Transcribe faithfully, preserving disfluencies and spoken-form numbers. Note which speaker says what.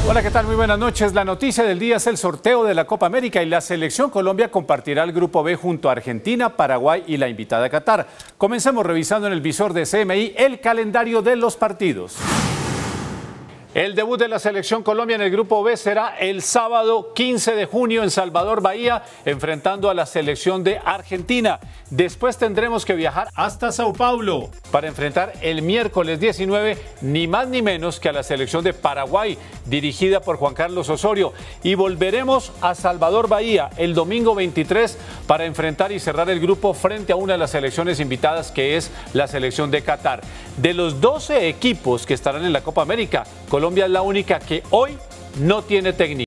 Speaker 1: Hola, ¿qué tal? Muy buenas noches. La noticia del día es el sorteo de la Copa América y la Selección Colombia compartirá el Grupo B junto a Argentina, Paraguay y la invitada Qatar. Comencemos revisando en el visor de C M I el calendario de los partidos. El debut de la Selección Colombia en el Grupo B será el sábado quince de junio en Salvador, Bahía, enfrentando a la selección de Argentina. Después tendremos que viajar hasta Sao Paulo para enfrentar el miércoles diecinueve ni más ni menos que a la selección de Paraguay, dirigida por Juan Carlos Osorio. Y volveremos a Salvador, Bahía, el domingo veintitrés para enfrentar y cerrar el grupo frente a una de las selecciones invitadas, que es la selección de Qatar. De los doce equipos que estarán en la Copa América, Colombia es la única que hoy no tiene técnico.